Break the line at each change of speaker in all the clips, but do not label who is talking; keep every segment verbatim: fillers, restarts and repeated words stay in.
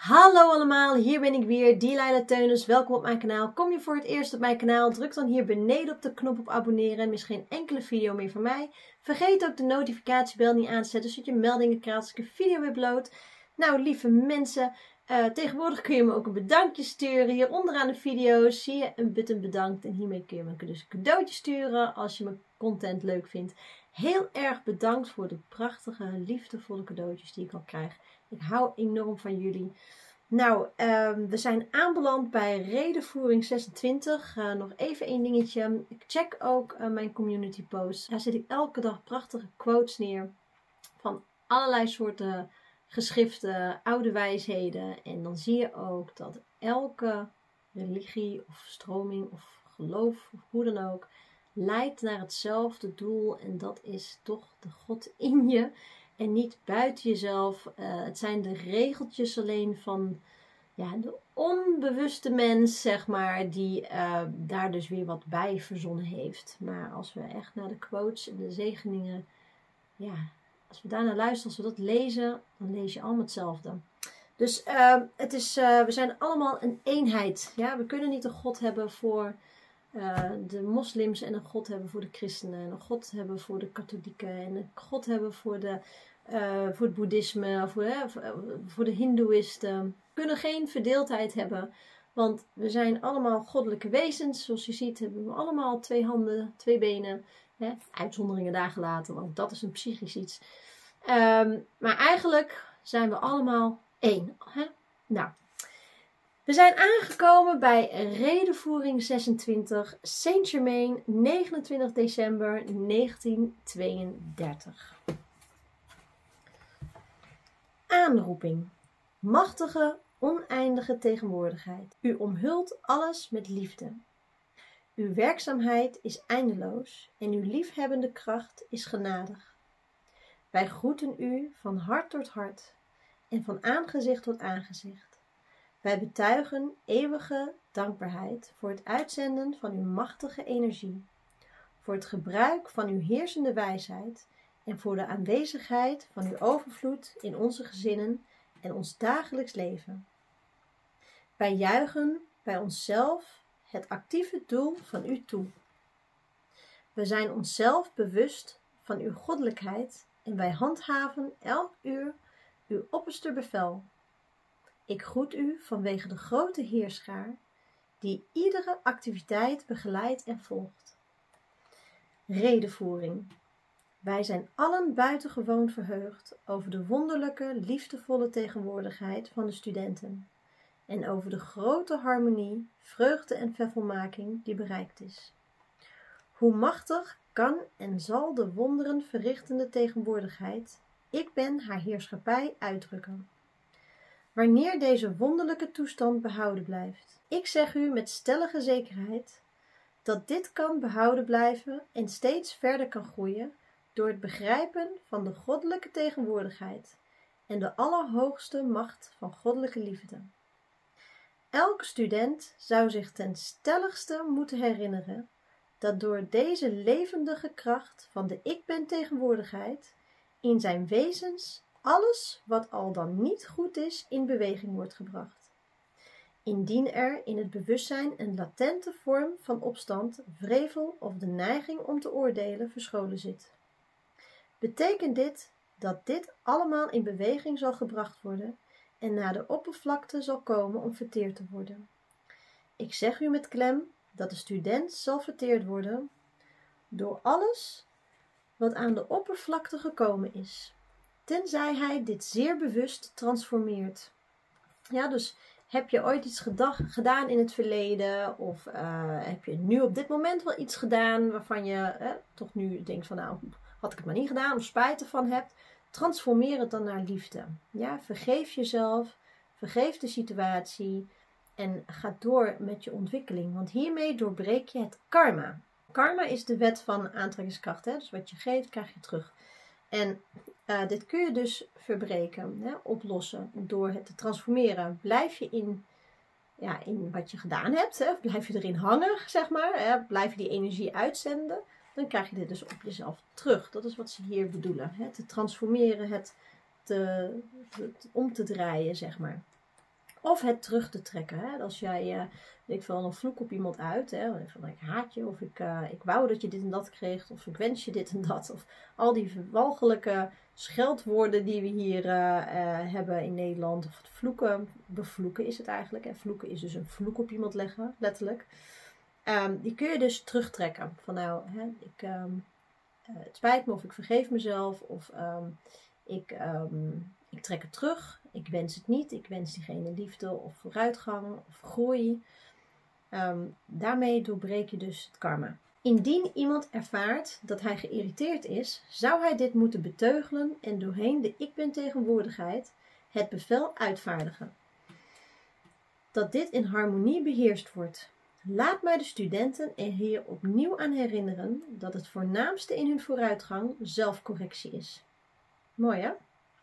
Hallo allemaal, hier ben ik weer, Dielaila Teunis. Welkom op mijn kanaal. Kom je voor het eerst op mijn kanaal, druk dan hier beneden op de knop op abonneren en mis geen enkele video meer van mij. Vergeet ook de notificatiebel niet aan te zetten, zodat je meldingen krijgt als ik een video upload. Nou, lieve mensen, uh, tegenwoordig kun je me ook een bedankje sturen. Hier onderaan de video zie je een button bedankt en hiermee kun je me dus een cadeautje sturen als je mijn content leuk vindt. Heel erg bedankt voor de prachtige, liefdevolle cadeautjes die ik al krijg. Ik hou enorm van jullie. Nou, um, we zijn aanbeland bij redenvoering zesentwintig. Uh, nog even één dingetje. Ik check ook uh, mijn community posts. Daar zet ik elke dag prachtige quotes neer. Van allerlei soorten geschriften, oude wijsheden. En dan zie je ook dat elke religie of stroming of geloof of hoe dan ook leidt naar hetzelfde doel. En dat is toch de God in je. En niet buiten jezelf. Uh, het zijn de regeltjes alleen van ja, de onbewuste mens, zeg maar, die uh, daar dus weer wat bij verzonnen heeft. Maar als we echt naar de quotes en de zegeningen, ja, als we daarnaar luisteren, als we dat lezen, dan lees je allemaal hetzelfde. Dus uh, het is, uh, we zijn allemaal een eenheid. Ja? We kunnen niet een God hebben voor Uh, de moslims en een God hebben voor de christenen en een God hebben voor de katholieken en een God hebben voor, de, uh, voor het boeddhisme, voor, uh, voor de hindoeïsten. We kunnen geen verdeeldheid hebben, want we zijn allemaal goddelijke wezens. Zoals je ziet hebben we allemaal twee handen, twee benen. Hè? Uitzonderingen daar gelaten, want dat is een psychisch iets. Um, maar eigenlijk zijn we allemaal één. Hè? Nou. We zijn aangekomen bij redenvoering zesentwintig, Saint-Germain, negenentwintig december negentien tweeëndertig. Aanroeping. Machtige, oneindige tegenwoordigheid. U omhult alles met liefde. Uw werkzaamheid is eindeloos en uw liefhebbende kracht is genadig. Wij groeten u van hart tot hart en van aangezicht tot aangezicht. Wij betuigen eeuwige dankbaarheid voor het uitzenden van uw machtige energie, voor het gebruik van uw heersende wijsheid en voor de aanwezigheid van uw overvloed in onze gezinnen en ons dagelijks leven. Wij juichen bij onszelf het actieve doel van u toe. We zijn onszelf bewust van uw goddelijkheid en wij handhaven elk uur uw opperste bevel. Ik groet u vanwege de grote heerschaar die iedere activiteit begeleidt en volgt. Redenvoering. Wij zijn allen buitengewoon verheugd over de wonderlijke, liefdevolle tegenwoordigheid van de studenten en over de grote harmonie, vreugde en vervolmaking die bereikt is. Hoe machtig kan en zal de wonderen verrichtende tegenwoordigheid, ik ben haar heerschappij, uitdrukken. Wanneer deze wonderlijke toestand behouden blijft. Ik zeg u met stellige zekerheid dat dit kan behouden blijven en steeds verder kan groeien door het begrijpen van de goddelijke tegenwoordigheid en de allerhoogste macht van goddelijke liefde. Elke student zou zich ten stelligste moeten herinneren dat door deze levendige kracht van de ik ben tegenwoordigheid in zijn wezens alles wat al dan niet goed is in beweging wordt gebracht. Indien er in het bewustzijn een latente vorm van opstand, wrevel of de neiging om te oordelen verscholen zit. Betekent dit dat dit allemaal in beweging zal gebracht worden en naar de oppervlakte zal komen om verteerd te worden. Ik zeg u met klem dat de student zal verteerd worden door alles wat aan de oppervlakte gekomen is. Tenzij hij dit zeer bewust transformeert. Ja, dus heb je ooit iets gedacht, gedaan in het verleden? Of uh, heb je nu op dit moment wel iets gedaan waarvan je eh, toch nu denkt van nou, had ik het maar niet gedaan of spijt ervan hebt? Transformeer het dan naar liefde. Ja, vergeef jezelf, vergeef de situatie en ga door met je ontwikkeling. Want hiermee doorbreek je het karma. Karma is de wet van aantrekkingskracht. Hè? Dus wat je geeft, krijg je terug. En uh, dit kun je dus verbreken, hè, oplossen door het te transformeren. Blijf je in, ja, in wat je gedaan hebt, hè, blijf je erin hangen, zeg maar, hè, blijf je die energie uitzenden, dan krijg je dit dus op jezelf terug. Dat is wat ze hier bedoelen, hè, te transformeren, het te, te, om te draaien, zeg maar. Of het terug te trekken. Hè? Als jij, uh, ik val een vloek op iemand uit. Hè? Van, ik haat je. Of ik, uh, ik wou dat je dit en dat kreeg. Of ik wens je dit en dat. Of al die walgelijke scheldwoorden die we hier uh, uh, hebben in Nederland. Of het vloeken. Bevloeken is het eigenlijk. En vloeken is dus een vloek op iemand leggen. Letterlijk. Um, die kun je dus terugtrekken. Van nou, hè, ik, um, uh, het spijt me. Of ik vergeef mezelf. Of um, ik... Um, Ik trek het terug, ik wens het niet, ik wens diegene liefde of vooruitgang of groei. Um, daarmee doorbreek je dus het karma. Indien iemand ervaart dat hij geïrriteerd is, zou hij dit moeten beteugelen en doorheen de ik ben tegenwoordigheid het bevel uitvaardigen. Dat dit in harmonie beheerst wordt. Laat mij de studenten er hier opnieuw aan herinneren dat het voornaamste in hun vooruitgang zelfcorrectie is. Mooi hè?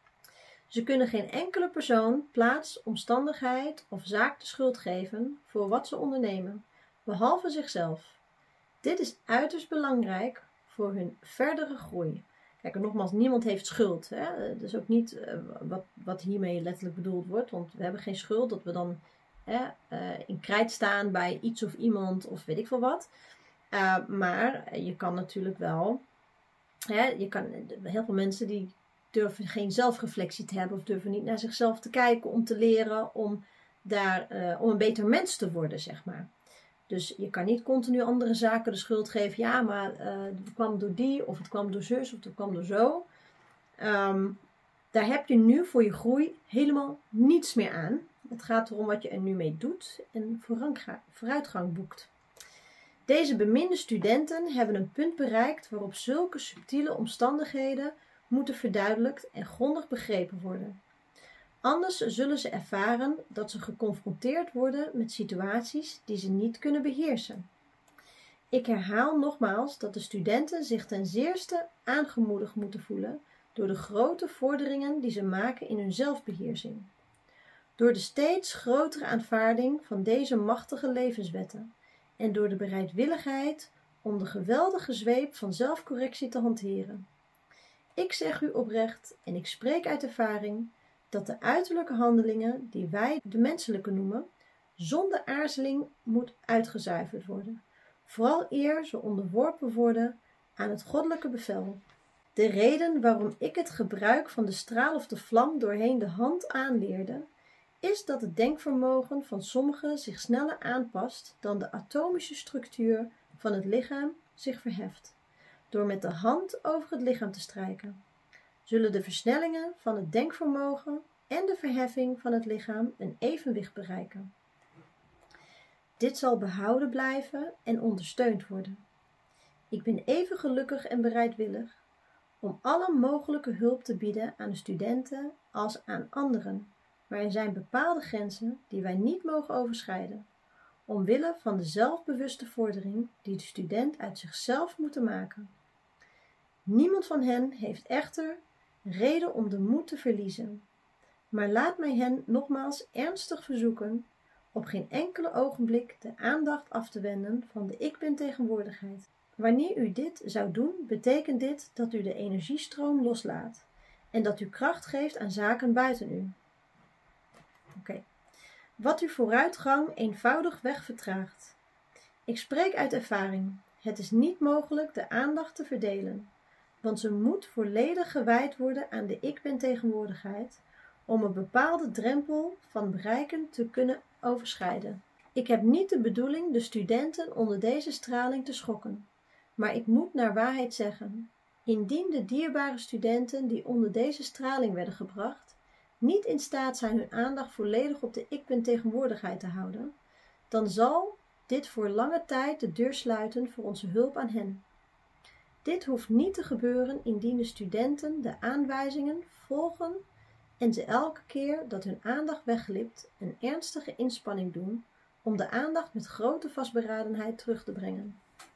Ze kunnen geen enkele persoon, plaats, omstandigheid of zaak de schuld geven voor wat ze ondernemen, behalve zichzelf. Dit is uiterst belangrijk voor hun verdere groei. Kijk, en nogmaals, niemand heeft schuld. Hè? Dat is ook niet uh, wat, wat hiermee letterlijk bedoeld wordt, want we hebben geen schuld dat we dan hè, uh, in krijt staan bij iets of iemand of weet ik veel wat. Uh, maar je kan natuurlijk wel, hè, je kan, heel veel mensen die durven geen zelfreflectie te hebben of durven niet naar zichzelf te kijken om te leren om, daar, uh, om een beter mens te worden, zeg maar. Dus je kan niet continu andere zaken de schuld geven. Ja, maar uh, het kwam door die of het kwam door zus of het kwam door zo. Um, daar heb je nu voor je groei helemaal niets meer aan. Het gaat erom wat je er nu mee doet en vooruitgang boekt. Deze beminde studenten hebben een punt bereikt waarop zulke subtiele omstandigheden moeten verduidelijkt en grondig begrepen worden. Anders zullen ze ervaren dat ze geconfronteerd worden met situaties die ze niet kunnen beheersen. Ik herhaal nogmaals dat de studenten zich ten zeerste aangemoedigd moeten voelen door de grote vorderingen die ze maken in hun zelfbeheersing. Door de steeds grotere aanvaarding van deze machtige levenswetten en door de bereidwilligheid om de geweldige zweep van zelfcorrectie te hanteren. Ik zeg u oprecht en ik spreek uit ervaring dat de uiterlijke handelingen die wij de menselijke noemen, zonder aarzeling moet uitgezuiverd worden, vooral eer ze onderworpen worden aan het goddelijke bevel. De reden waarom ik het gebruik van de straal of de vlam doorheen de hand aanleerde, is dat het denkvermogen van sommigen zich sneller aanpast dan de atomische structuur van het lichaam zich verheft. Door met de hand over het lichaam te strijken, zullen de versnellingen van het denkvermogen en de verheffing van het lichaam een evenwicht bereiken. Dit zal behouden blijven en ondersteund worden. Ik ben even gelukkig en bereidwillig om alle mogelijke hulp te bieden aan de studenten als aan anderen, maar er zijn bepaalde grenzen die wij niet mogen overschrijden, omwille van de zelfbewuste vordering die de student uit zichzelf moet maken. Niemand van hen heeft echter reden om de moed te verliezen, maar laat mij hen nogmaals ernstig verzoeken op geen enkele ogenblik de aandacht af te wenden van de ik ben tegenwoordigheid. Wanneer u dit zou doen, betekent dit dat u de energiestroom loslaat en dat u kracht geeft aan zaken buiten u. Oké. Okay. Wat uw vooruitgang eenvoudigweg vertraagt. Ik spreek uit ervaring. Het is niet mogelijk de aandacht te verdelen, want ze moet volledig gewijd worden aan de ik ben tegenwoordigheid om een bepaalde drempel van bereiken te kunnen overschrijden. Ik heb niet de bedoeling de studenten onder deze straling te schokken, maar ik moet naar waarheid zeggen, indien de dierbare studenten die onder deze straling werden gebracht, niet in staat zijn hun aandacht volledig op de ik ben tegenwoordigheid te houden, dan zal dit voor lange tijd de deur sluiten voor onze hulp aan hen. Dit hoeft niet te gebeuren indien de studenten de aanwijzingen volgen en ze elke keer dat hun aandacht wegglipt een ernstige inspanning doen om de aandacht met grote vastberadenheid terug te brengen.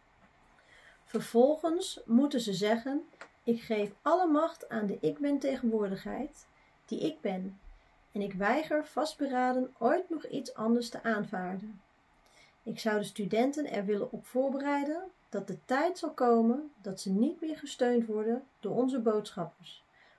Vervolgens moeten ze zeggen, ik geef alle macht aan de ik ben tegenwoordigheid, die ik ben, en ik weiger vastberaden ooit nog iets anders te aanvaarden. Ik zou de studenten er willen op voorbereiden dat de tijd zal komen dat ze niet meer gesteund worden door onze boodschappers,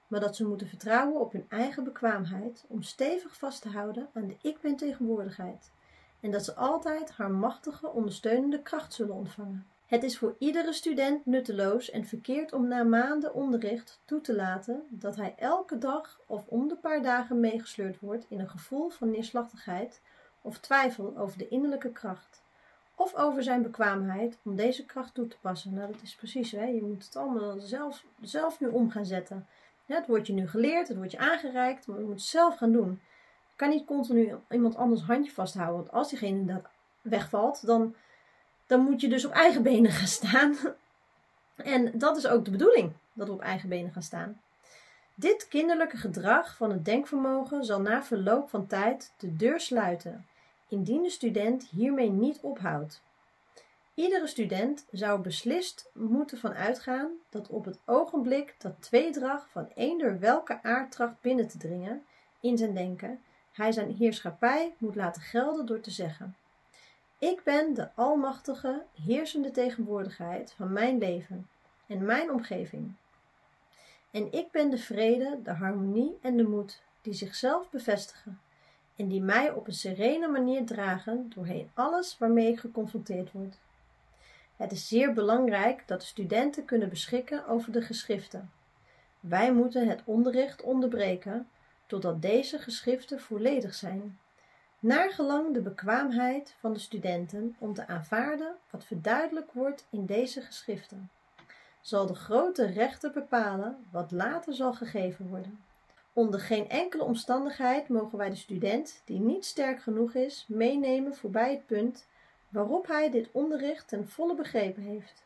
maar dat ze moeten vertrouwen op hun eigen bekwaamheid om stevig vast te houden aan de ik ben tegenwoordigheid en dat ze altijd haar machtige ondersteunende kracht zullen ontvangen. Het is voor iedere student nutteloos en verkeerd om na maanden onderricht toe te laten dat hij elke dag of om de paar dagen meegesleurd wordt in een gevoel van neerslachtigheid of twijfel over de innerlijke kracht of over zijn bekwaamheid om deze kracht toe te passen. Nou, dat is precies, hè? Je moet het allemaal zelf, zelf nu om gaan zetten. Ja, het wordt je nu geleerd, het wordt je aangereikt, maar je moet het zelf gaan doen. Je kan niet continu iemand anders handje vasthouden, want als diegene inderdaad wegvalt, dan, dan moet je dus op eigen benen gaan staan. En dat is ook de bedoeling, dat we op eigen benen gaan staan. Dit kinderlijke gedrag van het denkvermogen zal na verloop van tijd de deur sluiten, indien de student hiermee niet ophoudt. Iedere student zou beslist moeten van uitgaan dat op het ogenblik dat tweedracht van eender welke aard tracht binnen te dringen in zijn denken, hij zijn heerschappij moet laten gelden door te zeggen: ik ben de almachtige, heersende tegenwoordigheid van mijn leven en mijn omgeving. En ik ben de vrede, de harmonie en de moed die zichzelf bevestigen en die mij op een serene manier dragen doorheen alles waarmee ik geconfronteerd word. Het is zeer belangrijk dat de studenten kunnen beschikken over de geschriften. Wij moeten het onderricht onderbreken totdat deze geschriften volledig zijn, naargelang de bekwaamheid van de studenten om te aanvaarden wat verduidelijkt wordt in deze geschriften. Zal de grote rechter bepalen wat later zal gegeven worden. Onder geen enkele omstandigheid mogen wij de student, die niet sterk genoeg is, meenemen voorbij het punt waarop hij dit onderricht ten volle begrepen heeft.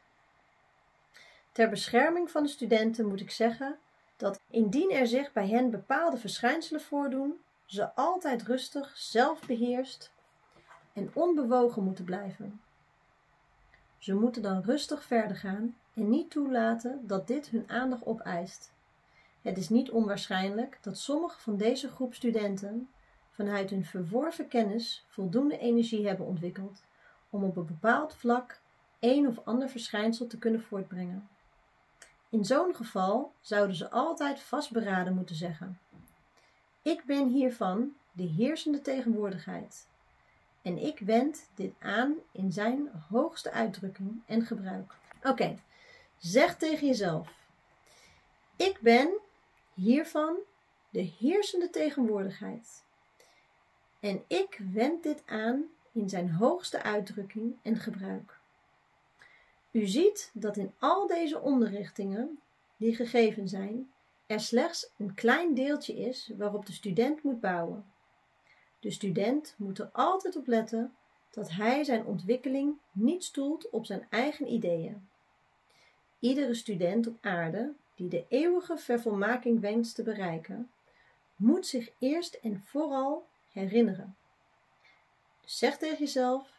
Ter bescherming van de studenten moet ik zeggen dat indien er zich bij hen bepaalde verschijnselen voordoen, ze altijd rustig, zelfbeheerst en onbewogen moeten blijven. Ze moeten dan rustig verder gaan en niet toelaten dat dit hun aandacht opeist. Het is niet onwaarschijnlijk dat sommige van deze groep studenten vanuit hun verworven kennis voldoende energie hebben ontwikkeld om op een bepaald vlak een of ander verschijnsel te kunnen voortbrengen. In zo'n geval zouden ze altijd vastberaden moeten zeggen: ik ben hiervan de heersende tegenwoordigheid en ik wend dit aan in zijn hoogste uitdrukking en gebruik. Oké, okay. Zeg tegen jezelf: ik ben hiervan de heersende tegenwoordigheid en ik wend dit aan in zijn hoogste uitdrukking en gebruik. U ziet dat in al deze onderrichtingen die gegeven zijn, er slechts een klein deeltje is waarop de student moet bouwen. De student moet er altijd op letten dat hij zijn ontwikkeling niet stoelt op zijn eigen ideeën. Iedere student op aarde die de eeuwige vervolmaking wenst te bereiken, moet zich eerst en vooral herinneren. Dus zeg tegen jezelf: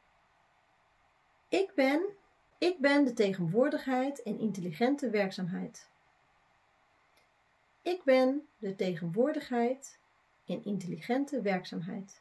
ik ben, ik ben de tegenwoordigheid en intelligente werkzaamheid. Ik ben de tegenwoordigheid en intelligente werkzaamheid.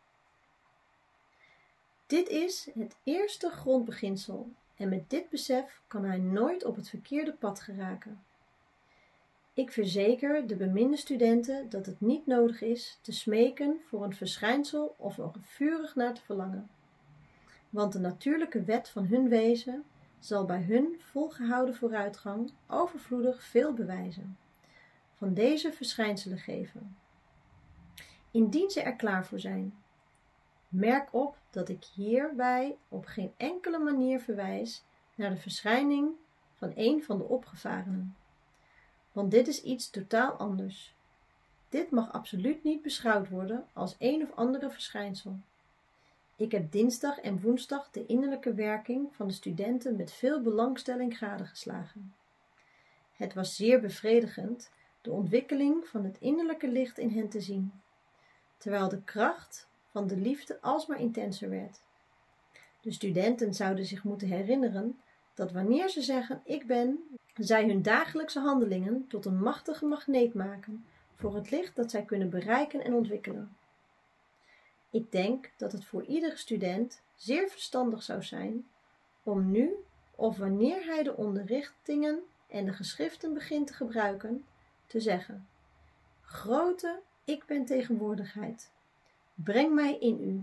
Dit is het eerste grondbeginsel en met dit besef kan hij nooit op het verkeerde pad geraken. Ik verzeker de beminde studenten dat het niet nodig is te smeken voor een verschijnsel of er vurig naar te verlangen. Want de natuurlijke wet van hun wezen zal bij hun volgehouden vooruitgang overvloedig veel bewijzen van deze verschijnselen geven. Indien ze er klaar voor zijn, merk op dat ik hierbij op geen enkele manier verwijs naar de verschijning van een van de opgevarenen. Want dit is iets totaal anders. Dit mag absoluut niet beschouwd worden als een of andere verschijnsel. Ik heb dinsdag en woensdag de innerlijke werking van de studenten met veel belangstelling gadegeslagen. Het was zeer bevredigend de ontwikkeling van het innerlijke licht in hen te zien, terwijl de kracht van de liefde alsmaar intenser werd. De studenten zouden zich moeten herinneren dat wanneer ze zeggen ik ben, zij hun dagelijkse handelingen tot een machtige magneet maken voor het licht dat zij kunnen bereiken en ontwikkelen. Ik denk dat het voor iedere student zeer verstandig zou zijn om nu of wanneer hij de onderrichtingen en de geschriften begint te gebruiken, te zeggen: grote ik ben tegenwoordigheid, breng mij in u.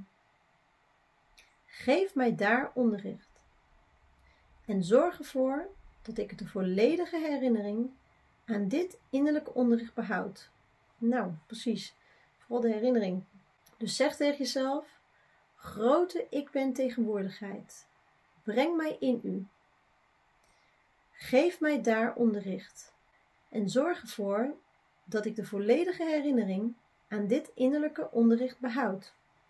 Geef mij daar onderricht en zorg ervoor dat ik de volledige herinnering aan dit innerlijke onderricht behoud. Nou, precies, vooral de herinnering. Dus zeg tegen jezelf: grote ik ben tegenwoordigheid, breng mij in u. Geef mij daar onderricht en zorg ervoor dat ik de volledige herinnering aan dit innerlijke onderricht behoud.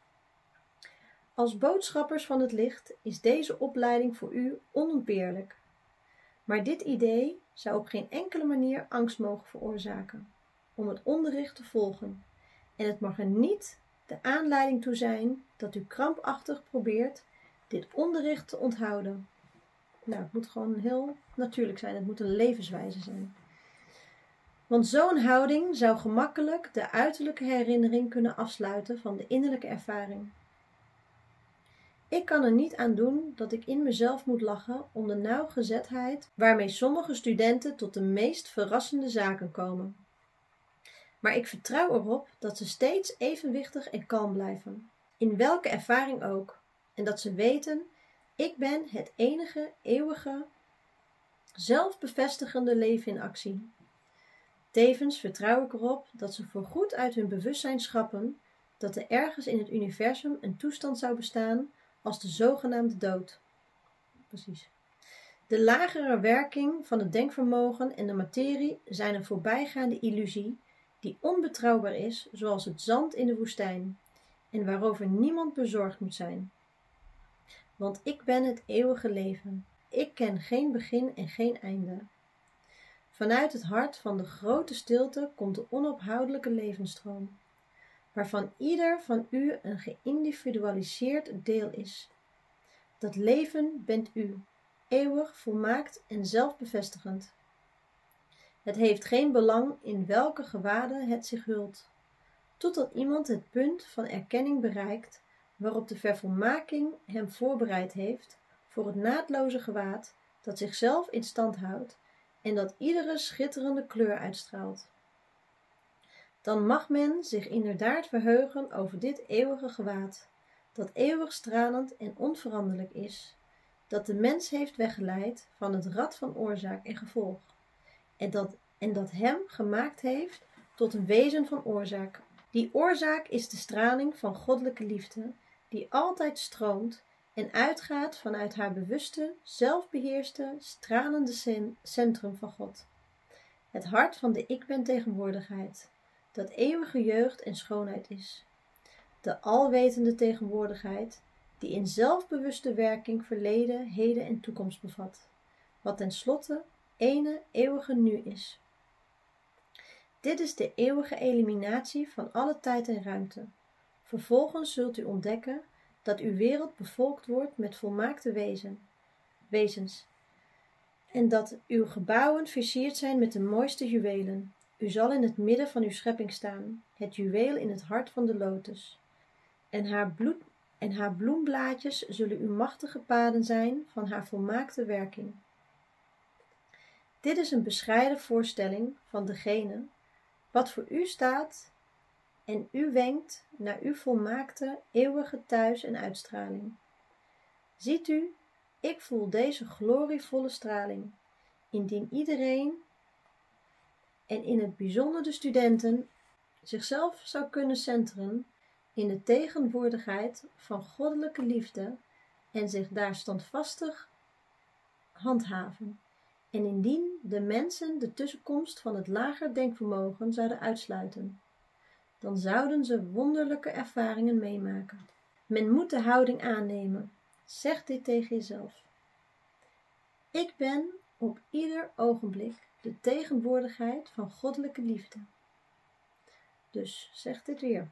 Als boodschappers van het licht is deze opleiding voor u onontbeerlijk. Maar dit idee zou op geen enkele manier angst mogen veroorzaken om het onderricht te volgen. En het mag er niet de aanleiding toe zijn dat u krampachtig probeert dit onderricht te onthouden. Nou, het moet gewoon heel natuurlijk zijn. Het moet een levenswijze zijn. Want zo'n houding zou gemakkelijk de uiterlijke herinnering kunnen afsluiten van de innerlijke ervaring. Ik kan er niet aan doen dat ik in mezelf moet lachen om de nauwgezetheid waarmee sommige studenten tot de meest verrassende zaken komen. Maar ik vertrouw erop dat ze steeds evenwichtig en kalm blijven, in welke ervaring ook, en dat ze weten: ik ben het enige, eeuwige, zelfbevestigende leven in actie. Tevens vertrouw ik erop dat ze voorgoed uit hun bewustzijn schrappen dat er ergens in het universum een toestand zou bestaan als de zogenaamde dood. Precies. De lagere werking van het denkvermogen en de materie zijn een voorbijgaande illusie die onbetrouwbaar is, zoals het zand in de woestijn, en waarover niemand bezorgd moet zijn. Want ik ben het eeuwige leven. Ik ken geen begin en geen einde. Vanuit het hart van de grote stilte komt de onophoudelijke levensstroom, waarvan ieder van u een geïndividualiseerd deel is. Dat leven bent u, eeuwig, volmaakt en zelfbevestigend. Het heeft geen belang in welke gewaden het zich hult, totdat iemand het punt van erkenning bereikt waarop de vervolmaking hem voorbereid heeft voor het naadloze gewaad dat zichzelf in stand houdt en dat iedere schitterende kleur uitstraalt. Dan mag men zich inderdaad verheugen over dit eeuwige gewaad, dat eeuwig stralend en onveranderlijk is, dat de mens heeft weggeleid van het rad van oorzaak en gevolg, en dat, en dat hem gemaakt heeft tot een wezen van oorzaak. Die oorzaak is de straling van goddelijke liefde, die altijd stroomt en uitgaat vanuit haar bewuste, zelfbeheerste, stralende centrum van God. Het hart van de ik ben tegenwoordigheid, dat eeuwige jeugd en schoonheid is. De alwetende tegenwoordigheid, die in zelfbewuste werking verleden, heden en toekomst bevat, wat tenslotte ene eeuwige nu is. Dit is de eeuwige eliminatie van alle tijd en ruimte. Vervolgens zult u ontdekken dat uw wereld bevolkt wordt met volmaakte wezen, wezens, en dat uw gebouwen versierd zijn met de mooiste juwelen. U zal in het midden van uw schepping staan, het juweel in het hart van de lotus, en haar, bloed, en haar bloemblaadjes zullen uw machtige paden zijn van haar volmaakte werking. Dit is een bescheiden voorstelling van degene wat voor u staat en u wenkt naar uw volmaakte, eeuwige thuis en uitstraling. Ziet u, ik voel deze glorievolle straling, indien iedereen, en in het bijzonder de studenten, zichzelf zou kunnen centeren in de tegenwoordigheid van goddelijke liefde en zich daar standvastig handhaven. En indien de mensen de tussenkomst van het lager denkvermogen zouden uitsluiten, dan zouden ze wonderlijke ervaringen meemaken. Men moet de houding aannemen. Zeg dit tegen jezelf. Ik ben op ieder ogenblik de tegenwoordigheid van goddelijke liefde. Dus zeg dit weer.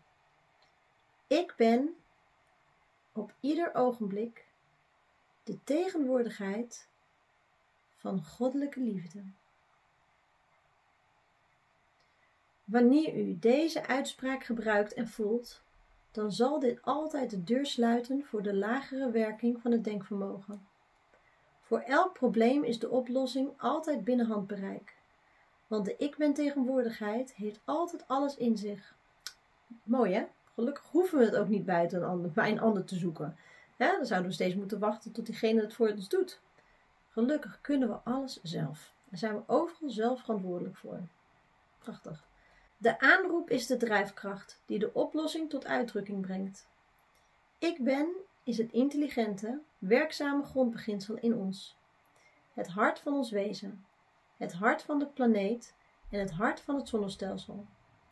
Ik ben op ieder ogenblik de tegenwoordigheid van goddelijke liefde. Wanneer u deze uitspraak gebruikt en voelt, dan zal dit altijd de deur sluiten voor de lagere werking van het denkvermogen. Voor elk probleem is de oplossing altijd binnen handbereik. Want de ik ben tegenwoordigheid heeft altijd alles in zich. Mooi hè? Gelukkig hoeven we het ook niet bij een ander, bij een ander te zoeken. Ja, dan zouden we steeds moeten wachten tot diegene het voor ons doet. Gelukkig kunnen we alles zelf. Daar zijn we overal zelf verantwoordelijk voor. Prachtig. De aanroep is de drijfkracht die de oplossing tot uitdrukking brengt. Ik ben is het intelligente, werkzame grondbeginsel in ons. Het hart van ons wezen. Het hart van de planeet en het hart van het zonnestelsel.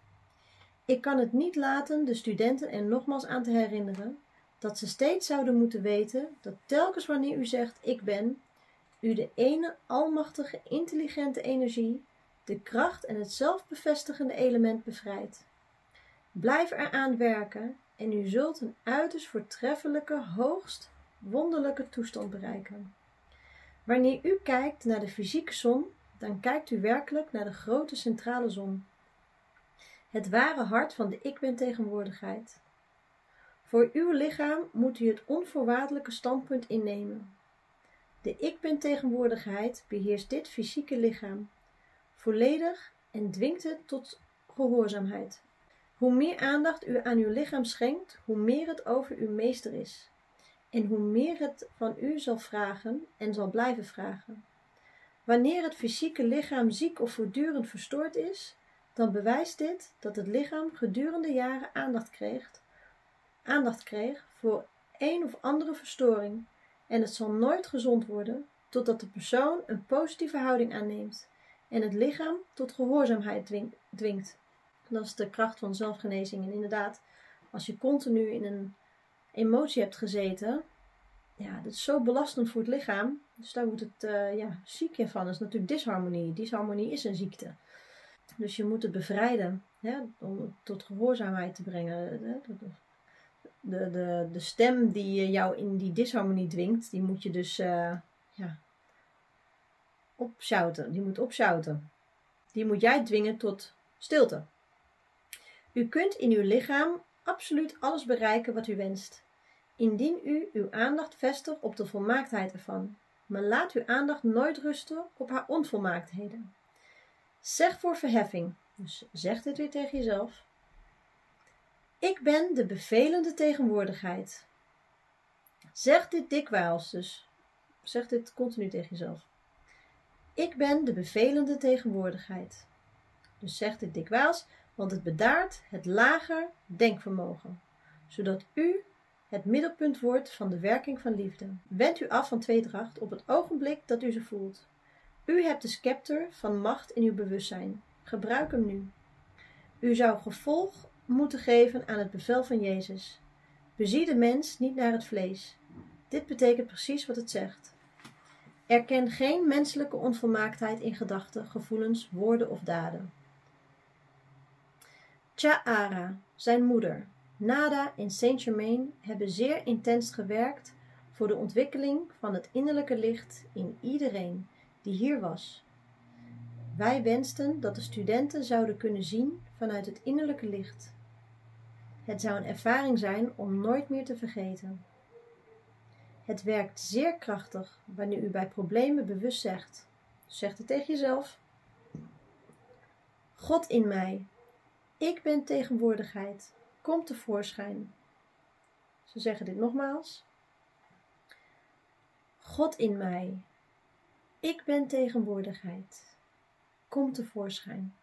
Ik kan het niet laten de studenten er nogmaals aan te herinneren dat ze steeds zouden moeten weten dat telkens wanneer u zegt ik ben, u de ene almachtige intelligente energie, de kracht en het zelfbevestigende element bevrijdt. Blijf eraan werken en u zult een uiterst voortreffelijke, hoogst wonderlijke toestand bereiken. Wanneer u kijkt naar de fysieke zon, dan kijkt u werkelijk naar de grote centrale zon. Het ware hart van de ik ben tegenwoordigheid. Voor uw lichaam moet u het onvoorwaardelijke standpunt innemen. De ik ben tegenwoordigheid beheerst dit fysieke lichaam volledig en dwingt het tot gehoorzaamheid. Hoe meer aandacht u aan uw lichaam schenkt, hoe meer het over uw meester is. En hoe meer het van u zal vragen en zal blijven vragen. Wanneer het fysieke lichaam ziek of voortdurend verstoord is, dan bewijst dit dat het lichaam gedurende jaren aandacht kreeg, aandacht kreeg voor een of andere verstoring en het zal nooit gezond worden totdat de persoon een positieve houding aanneemt en het lichaam tot gehoorzaamheid dwingt. Dat is de kracht van zelfgenezing. En inderdaad, als je continu in een emotie hebt gezeten, ja, dat is zo belastend voor het lichaam. Dus daar wordt het uh, ja, ziek van. Dat is natuurlijk disharmonie. Disharmonie is een ziekte. Dus je moet het bevrijden, hè, om het tot gehoorzaamheid te brengen. De, de, de, de stem die jou in die disharmonie dwingt, die moet je dus uh, ja, opshouten. Die moet opshouten. Die moet jij dwingen tot stilte. U kunt in uw lichaam absoluut alles bereiken wat u wenst, indien u uw aandacht vestigt op de volmaaktheid ervan. Maar laat uw aandacht nooit rusten op haar onvolmaaktheden. Zeg voor verheffing, dus zeg dit weer tegen jezelf. Ik ben de bevelende tegenwoordigheid. Zeg dit dikwijls, dus zeg dit continu tegen jezelf. Ik ben de bevelende tegenwoordigheid. Dus zeg dit dikwijls, want het bedaart het lager denkvermogen, zodat u het middelpunt wordt van de werking van liefde. Wend u af van tweedracht op het ogenblik dat u ze voelt. U hebt de scepter van macht in uw bewustzijn. Gebruik hem nu. U zou gevolg moeten geven aan het bevel van Jezus. Bezie de mens niet naar het vlees. Dit betekent precies wat het zegt. Erken geen menselijke onvolmaaktheid in gedachten, gevoelens, woorden of daden. Cha'ara, zijn moeder, Nada en Saint-Germain hebben zeer intens gewerkt voor de ontwikkeling van het innerlijke licht in iedereen die hier was. Wij wensten dat de studenten zouden kunnen zien vanuit het innerlijke licht. Het zou een ervaring zijn om nooit meer te vergeten. Het werkt zeer krachtig wanneer u bij problemen bewust zegt. Zeg het tegen jezelf. God in mij. Ik ben tegenwoordigheid. Kom tevoorschijn. Ze zeggen dit nogmaals. God in mij. Ik ben tegenwoordigheid. Kom tevoorschijn.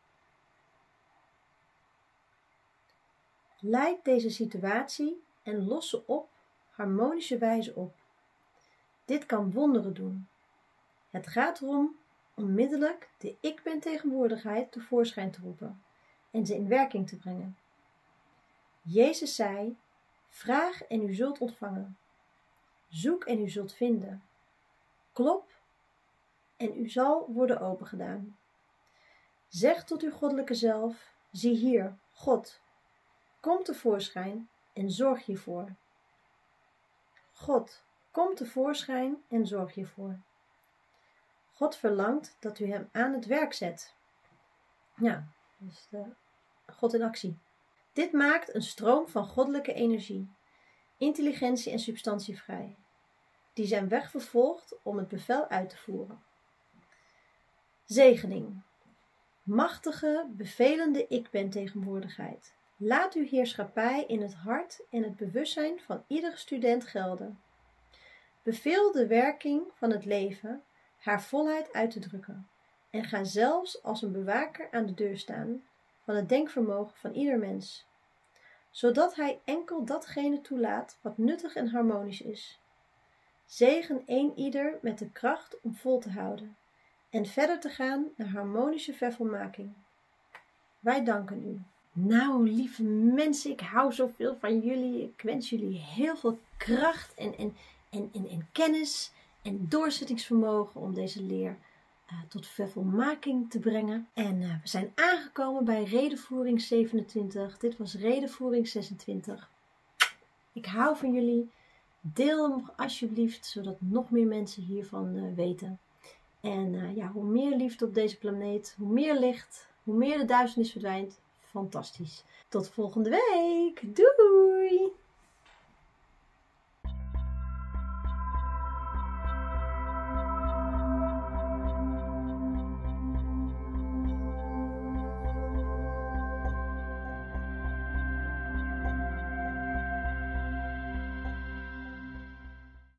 Leid deze situatie en los ze op harmonische wijze op. Dit kan wonderen doen. Het gaat erom onmiddellijk de ik ben tegenwoordigheid tevoorschijn te roepen en ze in werking te brengen. Jezus zei, vraag en u zult ontvangen. Zoek en u zult vinden. Klop en u zal worden opengedaan. Zeg tot uw goddelijke zelf, zie hier, God. Kom tevoorschijn en zorg hiervoor. God, kom tevoorschijn en zorg hiervoor. God verlangt dat u hem aan het werk zet. Ja, dus de God in actie. Dit maakt een stroom van goddelijke energie, intelligentie en substantie vrij, die zijn weg vervolgt om het bevel uit te voeren. Zegening. Machtige, bevelende ik-ben-tegenwoordigheid. Laat uw heerschappij in het hart en het bewustzijn van iedere student gelden. Beveel de werking van het leven haar volheid uit te drukken en ga zelfs als een bewaker aan de deur staan van het denkvermogen van ieder mens, zodat hij enkel datgene toelaat wat nuttig en harmonisch is. Zegen een ieder met de kracht om vol te houden en verder te gaan naar harmonische vervolmaking. Wij danken u. Nou, lieve mensen, ik hou zoveel van jullie. Ik wens jullie heel veel kracht en, en, en, en, en kennis en doorzettingsvermogen om deze leer uh, tot vervolmaking te brengen. En uh, we zijn aangekomen bij redevoering zevenentwintig. Dit was redevoering zesentwintig. Ik hou van jullie. Deel hem alsjeblieft, zodat nog meer mensen hiervan uh, weten. En uh, ja, hoe meer liefde op deze planeet, hoe meer licht, hoe meer de duisternis verdwijnt. Fantastisch. Tot volgende week. Doei!